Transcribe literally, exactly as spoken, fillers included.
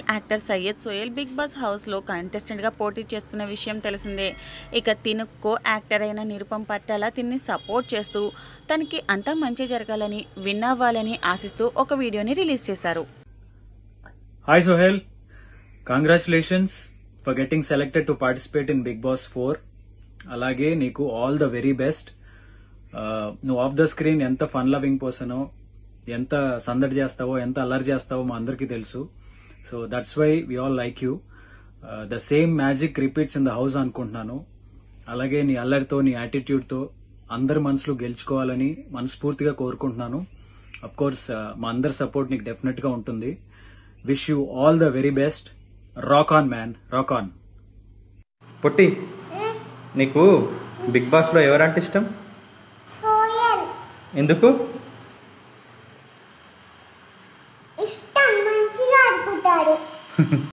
Actor Syed Sohel Bigg Boss హౌస్లో కంటెస్టెంట్గా పోటీ చేస్తున్న విషయం తెలిసిందే. ఇక తిను కో యాక్టర్ అయిన నిరుపమ్ పట్టాల తిన్ని సపోర్ట్ చేస్తూ తనకి అంతా మంచి జరగాలని విన్ అవ్వాలని ఆశిస్తూ ఒక వీడియోని రిలీజ్ చేశారు. Hi Sohail, congratulations for getting selected to participate in Big Boss four. అలాగే నీకు ఆల్ ద వెరీ బెస్ట్. నువ్వు ఆఫ్ ద స్క్రీన్ ఎంత ఫన్ లవింగ్ పర్సనో, ఎంత సందడి చేస్తావో, ఎంత అల్లరి చేస్తావో మా అందరికీ తెలుసు. So that's why we all like you. The same magic repeats in the house అనుకుంటున్నాను. అలాగే నీ అల్లరితో, నీ యాటిట్యూడ్తో అందరి మనసులు గెలుచుకోవాలని మనస్ఫూర్తిగా కోరుకుంటున్నాను. అఫ్ కోర్స్ మా అందరి సపోర్ట్ నీకు డెఫినెట్ గా ఉంటుంది. Wish you all the very best. Rock on man, rock on. Potti, నీకు బిగ్ బాస్ లో ఎవరంటే ఇష్టం? ఎందుకు ఇష్టం? మంచిగా ఆడుకుంటాడు.